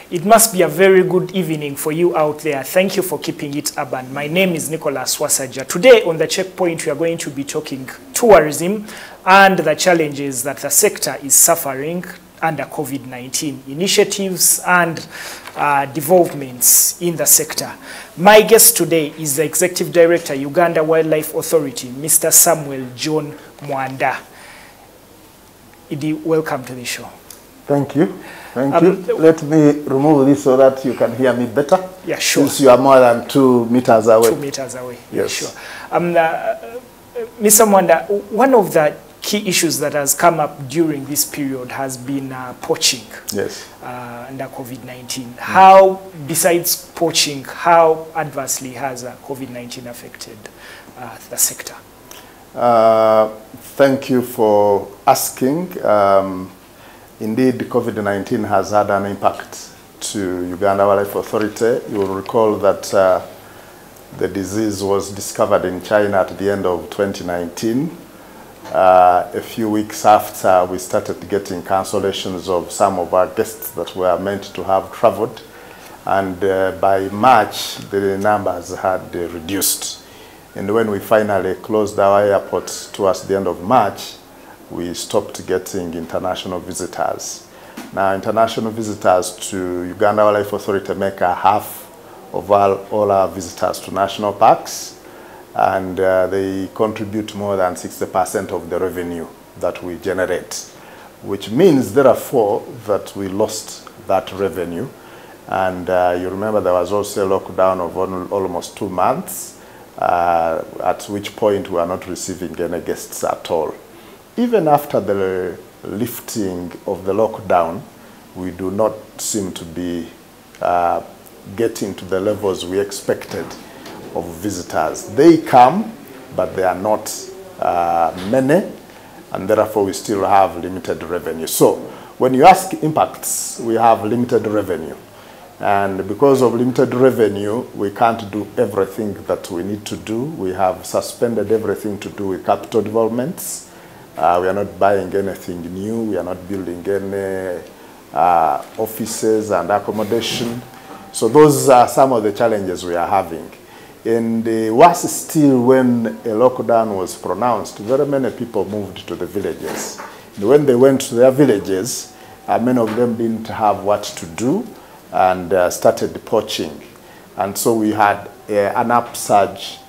It must be a very good evening for you out there. Thank you for keeping it urban. My name is Nicholas Wasaja. Today on The Checkpoint, we are going to be talking tourism and the challenges that the sector is suffering under COVID-19, initiatives and developments in the sector. My guest today is the Executive Director, Uganda Wildlife Authority, Mr. Samuel John Mwanda. Idi, welcome to the show. Thank you. Thank you. Let me remove this so that you can hear me better. Yeah, sure. Since you are more than 2 meters away. 2 meters away. Yes. Yeah, sure. Mr. Mwanda, one of the key issues that has come up during this period has been poaching. Yes. Under COVID-19. How, besides poaching, how adversely has COVID-19 affected the sector? Thank you for asking. Indeed, COVID-19 has had an impact to Uganda Wildlife Authority. You will recall that the disease was discovered in China at the end of 2019. A few weeks after we started getting cancellations of some of our guests that were meant to have traveled. And by March, the numbers had reduced. And when we finally closed our airport towards the end of March, we stopped getting international visitors. Now, international visitors to Uganda Wildlife Authority make a half of all our visitors to national parks, and they contribute more than 60% of the revenue that we generate, which means, therefore, that we lost that revenue. And you remember there was also a lockdown of almost 2 months, at which point we are not receiving any guests at all. Even after the lifting of the lockdown, we do not seem to be getting to the levels we expected of visitors. They come, but they are not many, and therefore we still have limited revenue. So when you ask impacts, we have limited revenue. And because of limited revenue, we can't do everything that we need to do. We have suspended everything to do with capital developments. We are not buying anything new. We are not building any offices and accommodation. So those are some of the challenges we are having. And worse still, when a lockdown was pronounced, very many people moved to the villages. And when they went to their villages, many of them didn't have what to do and started poaching. And so we had an upsurge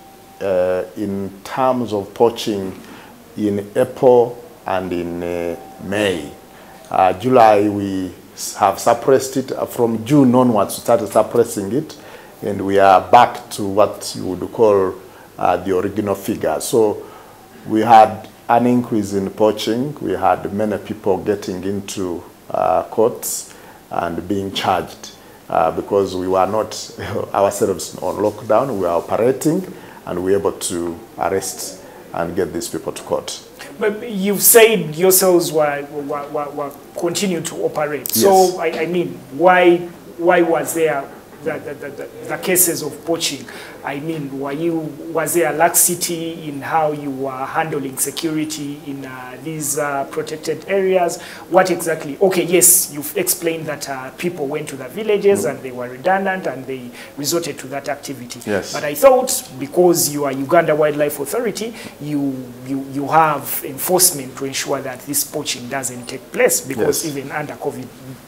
in terms of poaching in April and in May. July, we have suppressed it. From June onwards, we started suppressing it, and we are back to what you would call the original figure. So we had an increase in poaching. We had many people getting into courts and being charged because we were not ourselves on lockdown. We were operating, and we were able to arrest and get these people to court. But you've said yourselves were continue to operate. Yes. So I mean, why was there the cases of poaching? I mean, was there a laxity in how you were handling security in these protected areas? What exactly? Okay, yes, you've explained that people went to the villages and they were redundant and they resorted to that activity. Yes. But I thought because you are Uganda Wildlife Authority, you have enforcement to ensure that this poaching doesn't take place, because Yes. even under COVID,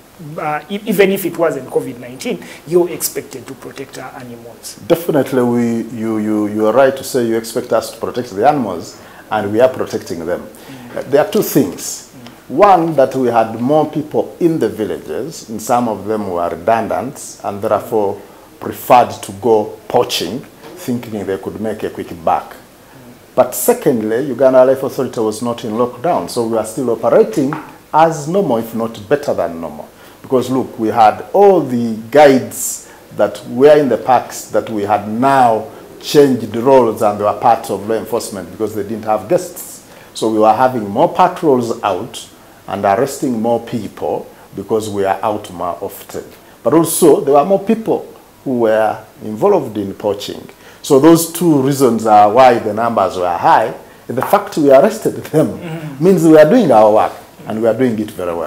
even if it wasn't COVID-19, you're expected to protect our animals. Definitely, you are right to say you expect us to protect the animals, and we are protecting them. There are two things. One, that we had more people in the villages, and some of them were redundant, and therefore preferred to go poaching, thinking they could make a quick buck. But secondly, Uganda Wildlife Authority was not in lockdown, so we are still operating as normal, if not better than normal. Because look, we had all the guides that were in the parks that we had now changed roles, and they were part of law enforcement because they didn't have guests. So we were having more patrols out and arresting more people because we are out more often. But also there were more people who were involved in poaching. So those two reasons are why the numbers were high. And the fact we arrested them means we are doing our work, and we are doing it very well.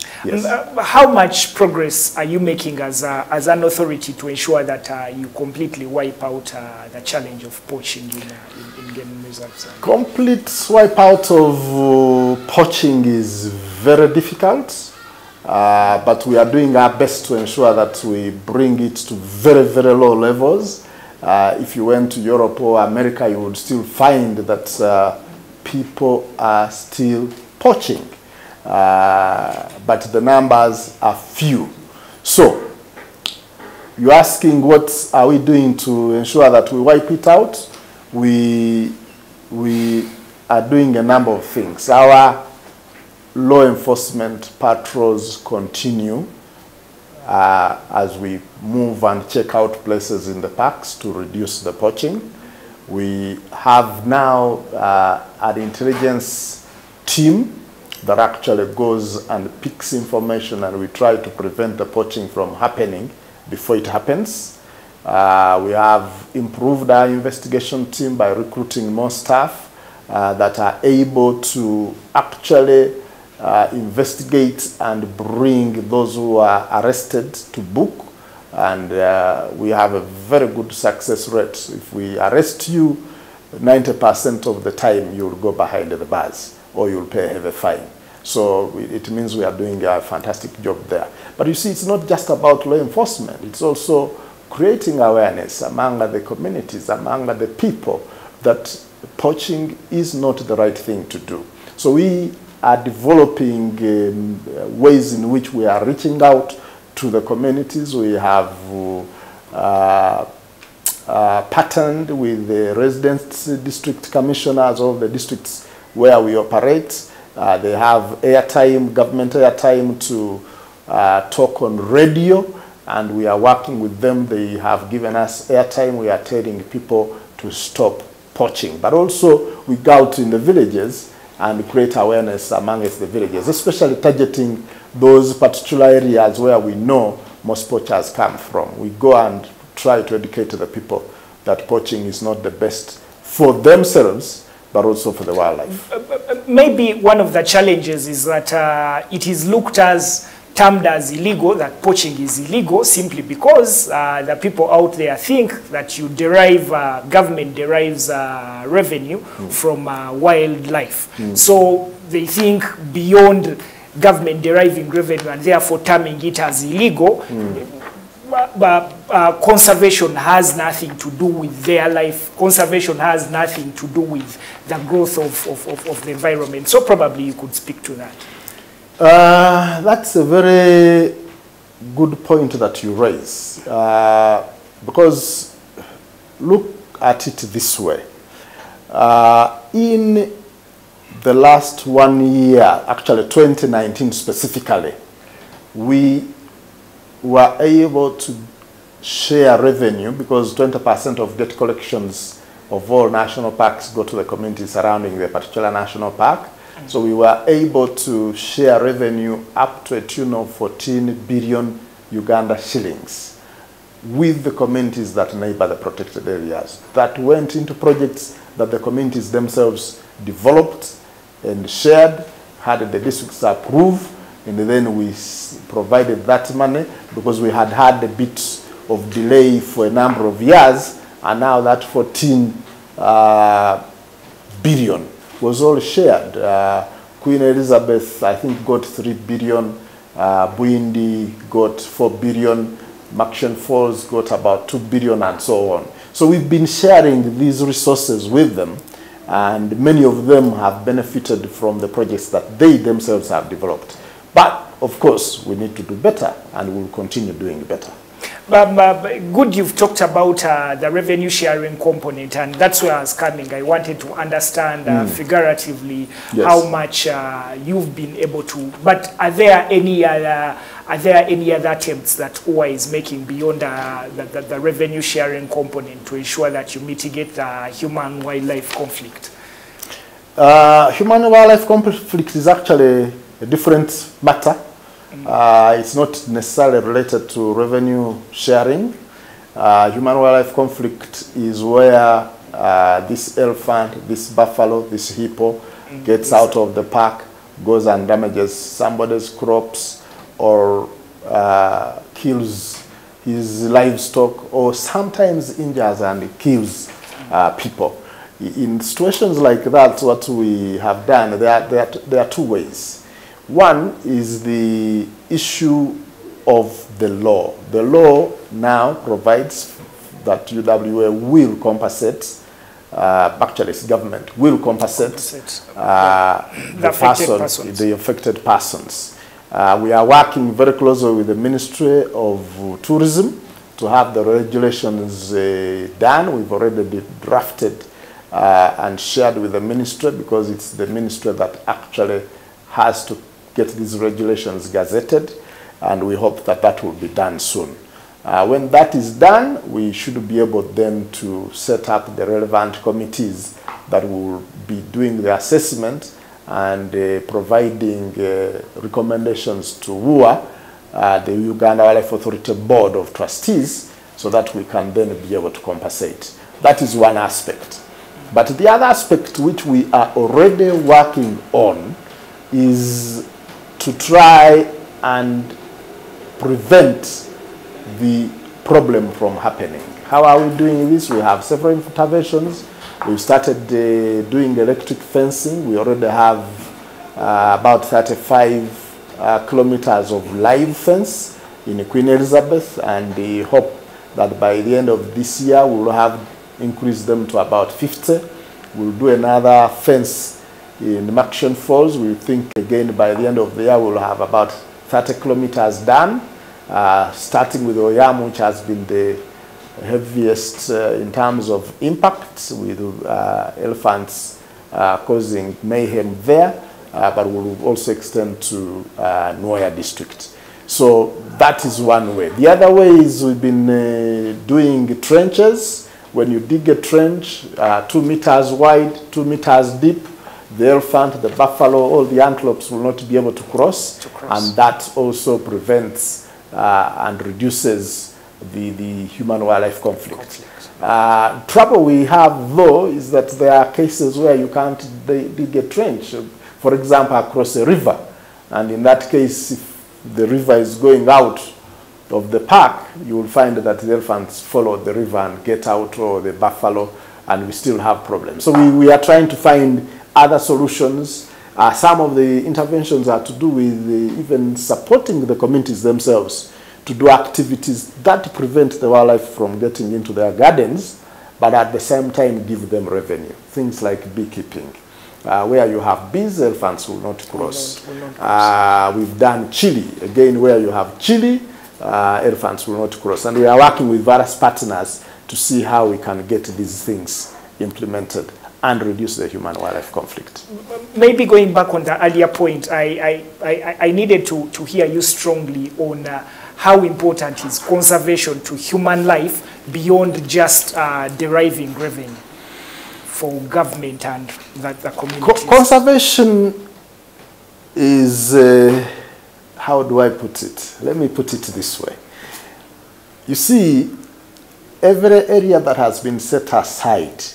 Yes. How much progress are you making as an authority to ensure that you completely wipe out the challenge of poaching in game reserves? Complete wipe out of poaching is very difficult. But we are doing our best to ensure that we bring it to very, very low levels. If you went to Europe or America, you would still find that people are still poaching. But the numbers are few. So, you're asking what are we doing to ensure that we wipe it out? We are doing a number of things. Our law enforcement patrols continue as we move and check out places in the parks to reduce the poaching. We have now an intelligence team that actually goes and picks information, and we try to prevent the poaching from happening before it happens. We have improved our investigation team by recruiting more staff that are able to actually investigate and bring those who are arrested to book, and we have a very good success rate. If we arrest you, 90% of the time you'll go behind the bars or you'll pay a heavy fine. So it means we are doing a fantastic job there. But you see, it's not just about law enforcement, it's also creating awareness among the communities, among the people, that poaching is not the right thing to do. So we are developing ways in which we are reaching out to the communities. We have partnered with the resident district commissioners of the districts where we operate. They have airtime, government airtime to talk on radio, and we are working with them. They have given us airtime. We are telling people to stop poaching. But also we go out in the villages and create awareness amongst the villages, especially targeting those particular areas where we know most poachers come from. We go and try to educate the people that poaching is not the best for themselves, but also for the wildlife. Maybe one of the challenges is that it is termed as illegal, that poaching is illegal, simply because the people out there think that you derive, government derives revenue from wildlife. So they think beyond government deriving revenue and therefore terming it as illegal, conservation has nothing to do with their life. Conservation has nothing to do with the growth of the environment. So probably you could speak to that. That's a very good point that you raise, because look at it this way. In the last 1 year, actually 2019 specifically, we were able to share revenue, because 20% of debt collections of all national parks go to the communities surrounding the particular national park. So we were able to share revenue up to a tune of 14 billion Uganda shillings with the communities that neighbor the protected areas. That went into projects that the communities themselves developed and shared, had the districts approve, and then we provided that money, because we had had a bit of delay for a number of years, and now that 14 billion was all shared. Queen Elizabeth, I think, got 3 billion, Buindi got 4 billion, Maction Falls got about 2 billion, and so on. So we've been sharing these resources with them, and many of them have benefited from the projects that they themselves have developed. But of course, we need to do better, and we'll continue doing better. Good, you've talked about the revenue sharing component, and that's where I was coming. I wanted to understand figuratively how much you've been able to. But are there any other attempts that OWA is making beyond the revenue sharing component to ensure that you mitigate the human-wildlife conflict? Human-wildlife conflict is actually a different matter. It's not necessarily related to revenue sharing. Human-wildlife conflict is where this elephant, this buffalo, this hippo gets out of the park, goes and damages somebody's crops or kills his livestock, or sometimes injures and kills people. In situations like that, what we have done, there are two ways. One is the issue of the law. The law now provides that UWA will compensate, actually it's government, will compensate the affected persons. We are working very closely with the Ministry of Tourism to have the regulations done. We've already drafted and shared with the ministry, because it's the ministry that actually has to get these regulations gazetted, and we hope that that will be done soon. When that is done, we should be able then to set up the relevant committees that will be doing the assessment and providing recommendations to WUA, the Uganda Wildlife Authority Board of Trustees, so that we can then be able to compensate. That is one aspect. But the other aspect which we are already working on is to try and prevent the problem from happening. How are we doing this? We have several interventions. We've started doing electric fencing. We already have about 35 kilometers of live fence in Queen Elizabeth, and we hope that by the end of this year we will have increased them to about 50. We'll do another fence in Maction Falls. We think again by the end of the year we'll have about 30 kilometers done, starting with Oyam, which has been the heaviest in terms of impact, with elephants causing mayhem there, but will also extend to Nuaya district. So that is one way. The other way is we've been doing trenches. When you dig a trench 2 meters wide, 2 meters deep, the elephant, the buffalo, all the antelopes will not be able to cross. And that also prevents and reduces the human-wildlife conflict. Trouble we have, though, is that there are cases where you can't dig a trench, for example, across a river. And in that case, if the river is going out of the park, you will find that the elephants follow the river and get out, or the buffalo, and we still have problems. So we are trying to find other solutions. Some of the interventions are to do with even supporting the communities themselves to do activities that prevent the wildlife from getting into their gardens, but at the same time give them revenue. Things like beekeeping. Where you have bees, elephants will not cross. We've done chili. Again, where you have chili, elephants will not cross. And we are working with various partners to see how we can get these things implemented and reduce the human-wildlife conflict. Maybe going back on the earlier point, I needed to hear you strongly on how important is conservation to human life beyond just deriving revenue for government and the community. Conservation is, how do I put it? Let me put it this way. You see, every area that has been set aside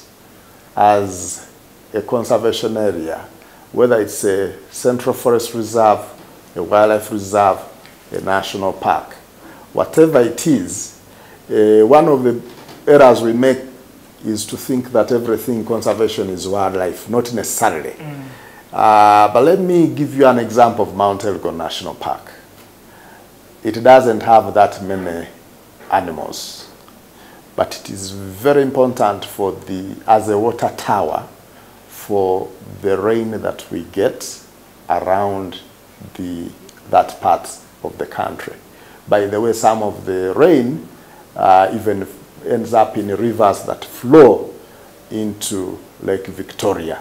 as a conservation area, whether it's a central forest reserve, a wildlife reserve, a national park, whatever it is, one of the errors we make is to think that everything conservation is wildlife, not necessarily. But let me give you an example of Mount Elgon National Park. It doesn't have that many animals, but it is very important for as a water tower for the rain that we get around that part of the country. By the way, some of the rain even ends up in rivers that flow into Lake Victoria.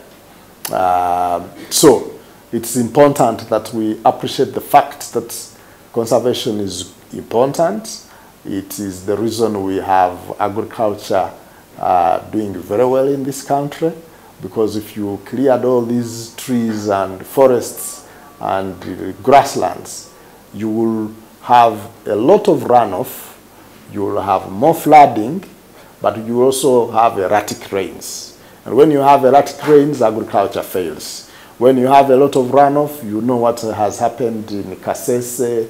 So it's important that we appreciate the fact that conservation is important. It is the reason we have agriculture doing very well in this country, because if you cleared all these trees and forests and grasslands, you will have a lot of runoff, you will have more flooding, but you also have erratic rains. And when you have erratic rains, agriculture fails. When you have a lot of runoff, you know what has happened in Kasese,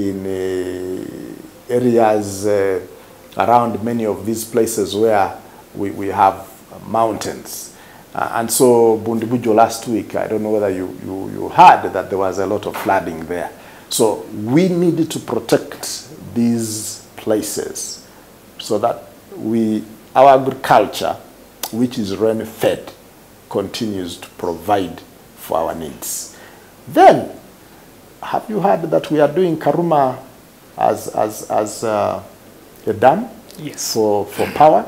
in areas around many of these places where we have mountains. And so Bundibujo last week, I don't know whether you heard that there was a lot of flooding there. So we need to protect these places so that our agriculture, which is rain-fed, continues to provide for our needs. Then, have you heard that we are doing Karuma as a dam? Yes. For power?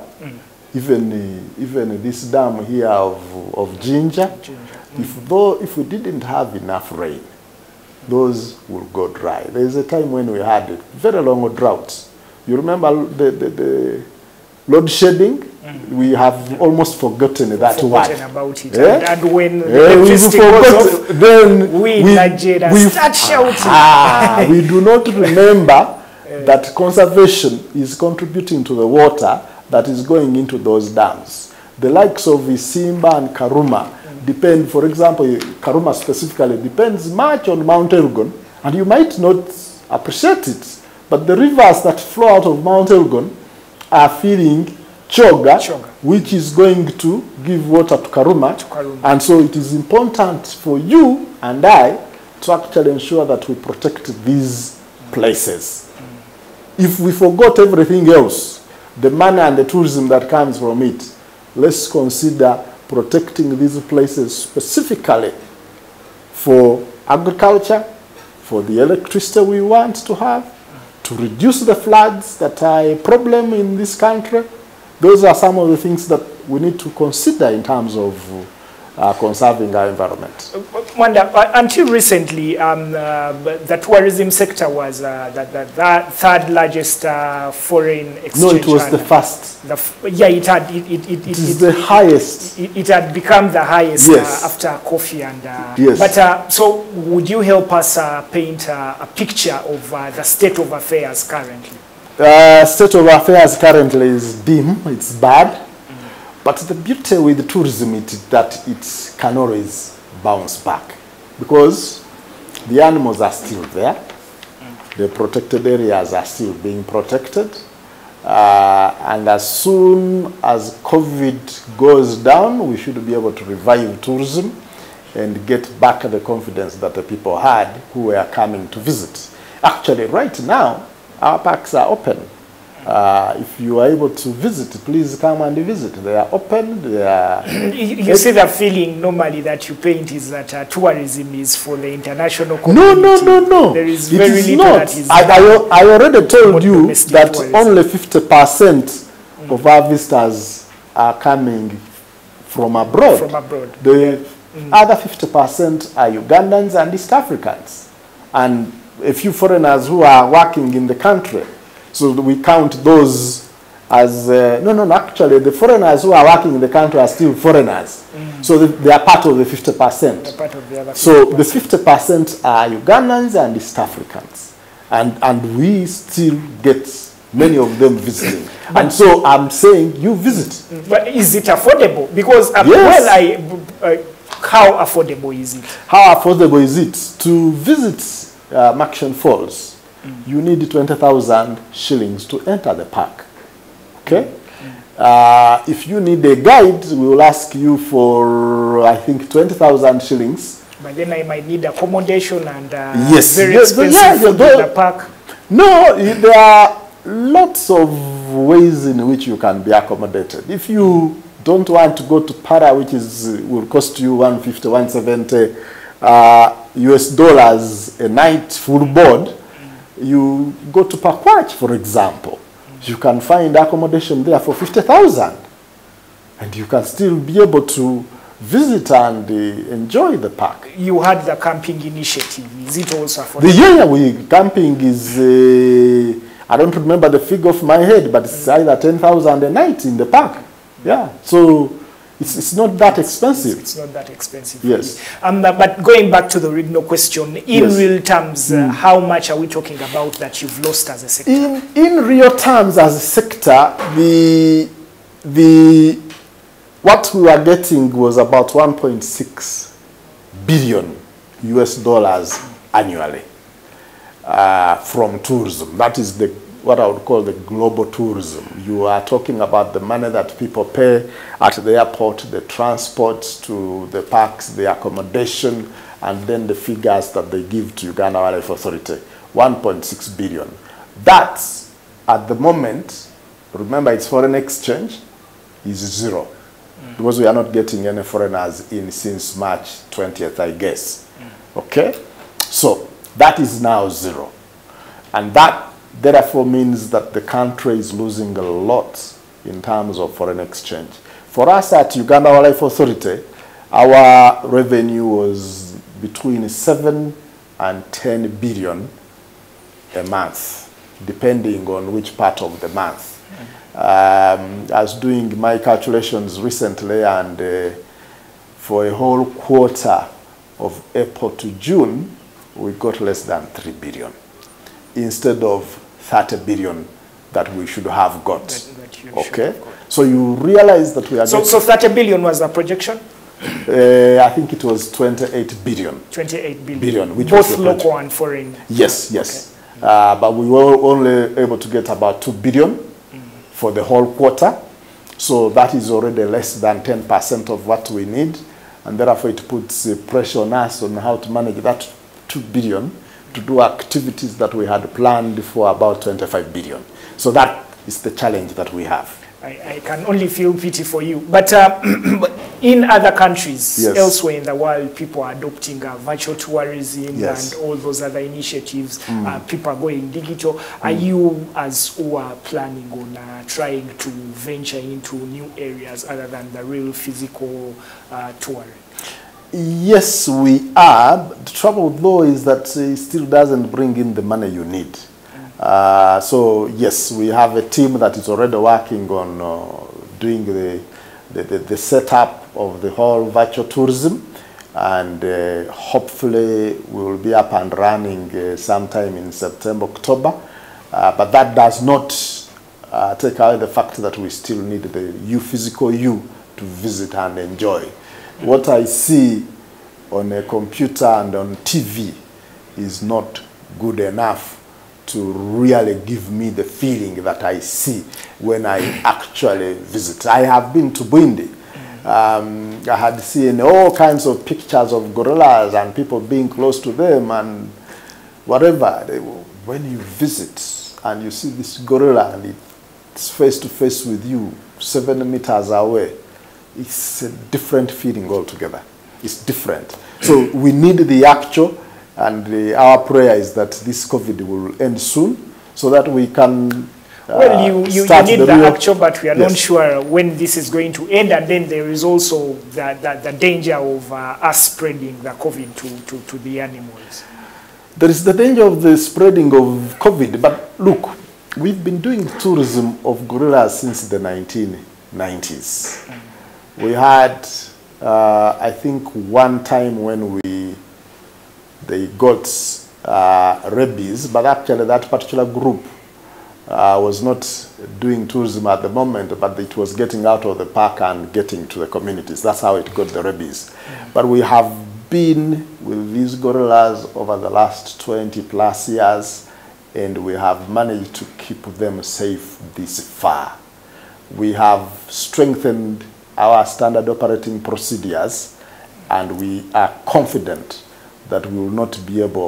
Even this dam here of Ginger. If we didn't have enough rain, those will go dry. There is a time when we had very long droughts. You remember the load shedding? We have almost forgotten that word. About it. Yeah? And when the electricity goes off, then we in Nigeria start shouting. We do not remember that conservation is contributing to the water that is going into those dams. The likes of Isimba and Karuma depend, for example, Karuma specifically depends much on Mount Elgon, and you might not appreciate it, but the rivers that flow out of Mount Elgon are feeding Choga, which is going to give water to Karuma. And so it is important for you and I to actually ensure that we protect these places. If we forgot everything else, the money and the tourism that comes from it, let's consider protecting these places specifically for agriculture, for the electricity we want to have, to reduce the floods that are a problem in this country. Those are some of the things that we need to consider in terms of conserving our environment. Wanda, until recently, the tourism sector was the third largest foreign exchange. No, it was the first. It is the highest. It had become the highest after coffee and. Yes. But so, would you help us paint a picture of the state of affairs currently? State of affairs currently is dim. It's bad. But the beauty with tourism is that it can always bounce back because the animals are still there. The protected areas are still being protected. And as soon as COVID goes down, we should be able to revive tourism and get back the confidence that the people had who were coming to visit. Actually, right now, our parks are open. If you are able to visit, please come and visit. They are open. They are. You see the feeling normally that you paint is that tourism is for the international community. No. There is very little that is. I already told you that only 50% of our visitors are coming from abroad. The other 50% are Ugandans and East Africans, and a few foreigners who are working in the country. So we count those as, actually the foreigners who are working in the country are still foreigners. So they are part of the 50%. They're part of the other 50%. So the 50% are Ugandans and East Africans. And we still get many of them visiting. And so I'm saying you visit. But is it affordable? Because, yes. How affordable is it? How affordable is it? To visit Makshen Falls, you need 20,000 shillings to enter the park. Okay? If you need a guide, we will ask you for, I think, 20,000 shillings. But then I might need accommodation and yes. very expensive food in the park. No, there are lots of ways in which you can be accommodated. If you don't want to go to Para, which will cost you $150, $170 US dollars a night full board, you go to Pakwach, for example. You can find accommodation there for 50,000, and you can still be able to visit and enjoy the park. You had the camping initiative. Is it also affordable? Camping is, I don't remember the figure of my head, but it's either 10,000 a night in the park. Yeah, so it's not that expensive. It's not that expensive. Yes. Really. But going back to the original question, in real terms, how much are we talking about that you've lost as a sector? In real terms, as a sector, what we were getting was about 1.6 billion US dollars annually from tourism. That is what I would call the global tourism. You are talking about the money that people pay at the airport, the transport to the parks, the accommodation, and then the figures that they give to Uganda Wildlife Authority, 1.6 billion. That, at the moment, remember it's foreign exchange, is zero. Because we are not getting any foreigners in since March 20th, I guess. Okay? So, that is now zero. And that, therefore, means that the country is losing a lot in terms of foreign exchange. For us at Uganda Wildlife Authority, our revenue was between 7 and 10 billion a month, depending on which part of the month. I was doing my calculations recently, and for a whole quarter of April to June, we got less than 3 billion instead of 30 billion that we should have got. Okay? So you realize that we are so 30 billion was the projection? I think it was 28 billion. 28 billion. Which both was local and foreign? Yes, yes. Okay. But we were only able to get about 2 billion for the whole quarter. So that is already less than 10% of what we need. And therefore it puts pressure on us on how to manage that 2 billion to do activities that we had planned for about 25 billion. So that is the challenge that we have. I can only feel pity for you. But in other countries, yes, elsewhere in the world, people are adopting virtual tourism, yes, and all those other initiatives. People are going digital. Are you, as who are planning on trying to venture into new areas other than the real physical touring? Yes, we are. The trouble, though, is that it still doesn't bring in the money you need. So yes, we have a team that is already working on doing the setup of the whole virtual tourism, and hopefully we will be up and running sometime in September, October. But that does not take away the fact that we still need the physical you to visit and enjoy. What I see on a computer and on TV is not good enough to really give me the feeling that I see when I actually visit. I have been to Bwindi. I had seen all kinds of pictures of gorillas and people being close to them and whatever. When you visit and you see this gorilla and it's face to face with you, 7 meters away, it's a different feeling altogether. It's different. So we need the actual. And our prayer is that this COVID will end soon so that we can well, you need the actual, but we are not sure when this is going to end. And then there is also the danger of us spreading the COVID to the animals. There is the danger of the spreading of COVID. But look, we've been doing tourism of gorillas since the 1990s. We had, I think, one time when they got rabies, but actually that particular group was not doing tourism at the moment, but it was getting out of the park and getting to the communities. That's how it got the rabies. But we have been with these gorillas over the last 20 plus years, and we have managed to keep them safe this far. We have strengthened our standard operating procedures, and we are confident that we will not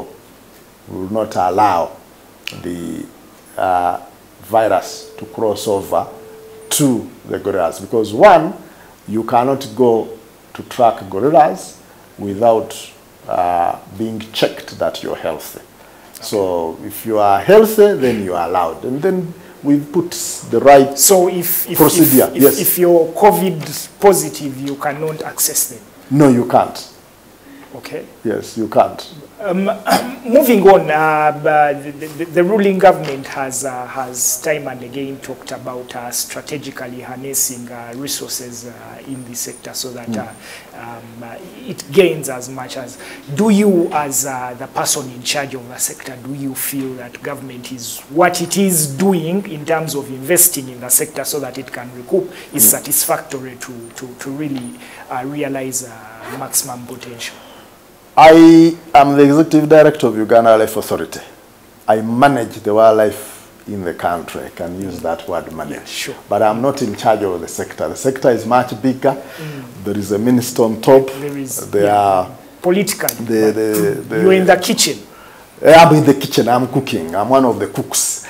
allow the virus to cross over to the gorillas. Because one, you cannot go to track gorillas without being checked that you're healthy. Okay. So if you are healthy, then you are allowed. And then we put the right procedure. If you're COVID positive, you cannot access them? No, you can't. Okay. Yes, you can't. Moving on, the ruling government has time and again talked about strategically harnessing resources in the sector so that it gains as much as. Do you, as the person in charge of the sector, do you feel that government is what it is doing in terms of investing in the sector so that it can recoup is satisfactory to really realize maximum potential? I am the executive director of Uganda Wildlife Authority. I manage the wildlife in the country. I can use that word, manage. Yeah, sure. But I'm not in charge of the sector. The sector is much bigger. There is a minister on top. There are politically. You're in the kitchen. I'm in the kitchen. I'm cooking. I'm one of the cooks.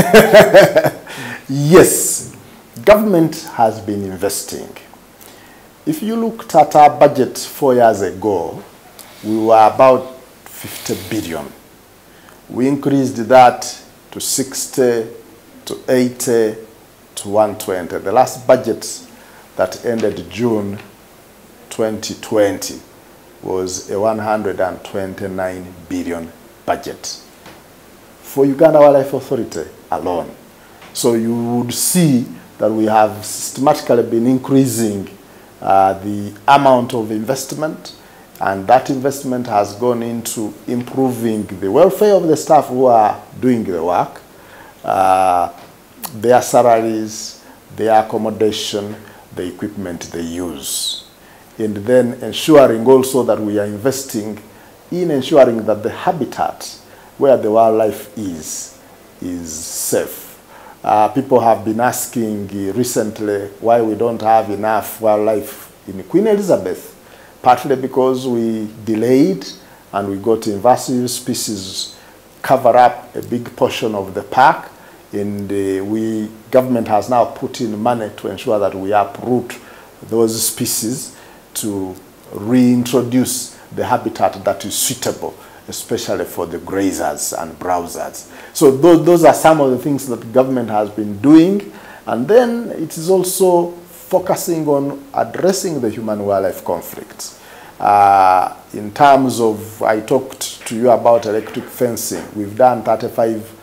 Yes, government has been investing. If you looked at our budget 4 years ago, we were about 50 billion. We increased that to 60, to 80, to 120. The last budget that ended June 2020 was a 129 billion budget for Uganda Wildlife Authority alone. So you would see that we have systematically been increasing the amount of investment, and that investment has gone into improving the welfare of the staff who are doing the work, their salaries, their accommodation, the equipment they use. And then ensuring also that we are investing in ensuring that the habitat where the wildlife is safe. People have been asking recently why we don't have enough wildlife in Queen Elizabeth, partly because we delayed and we got invasive species cover up a big portion of the park, and government has now put in money to ensure that we uproot those species to reintroduce the habitat that is suitable, especially for the grazers and browsers. So those are some of the things that government has been doing. And then it is also focusing on addressing the human-wildlife conflicts. In terms of, I talked to you about electric fencing. We've done 35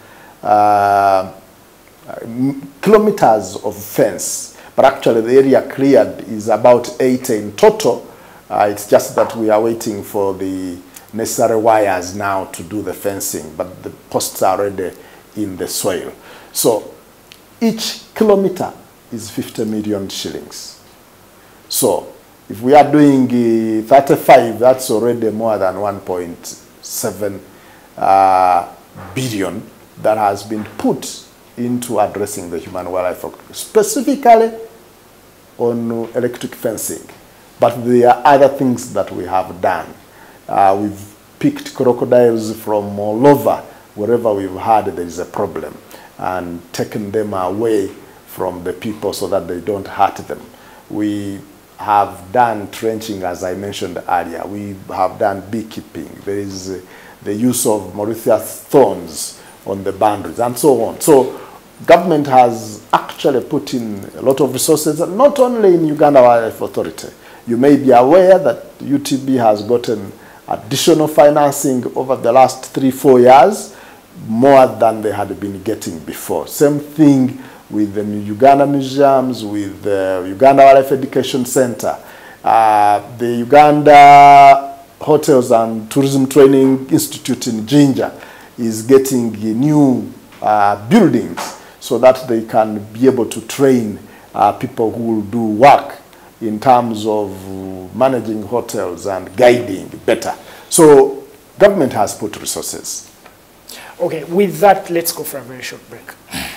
kilometers of fence, but actually the area cleared is about 80 in total. It's just that we are waiting for the necessary wires now to do the fencing, but the posts are already in the soil. So each kilometer is 50 million shillings. So if we are doing 35, that's already more than 1.7 billion that has been put into addressing the human-wildlife conflict, specifically on electric fencing. But there are other things that we have done. We've picked crocodiles from all over, wherever we've heard there is a problem, and taken them away from the people so that they don't hurt them. We have done trenching, as I mentioned earlier. We have done beekeeping. There is the use of Mauritius thorns on the boundaries, and so on. So government has actually put in a lot of resources, not only in Uganda Wildlife Authority. You may be aware that UTB has gotten additional financing over the last 3-4 years, more than they had been getting before. Same thing with the Uganda museums, with the Uganda Wildlife Education Center. The Uganda Hotels and Tourism Training Institute in Jinja is getting new buildings so that they can be able to train people who will do work in terms of managing hotels and guiding better. So government has put resources. Okay, with that, let's go for a very short break.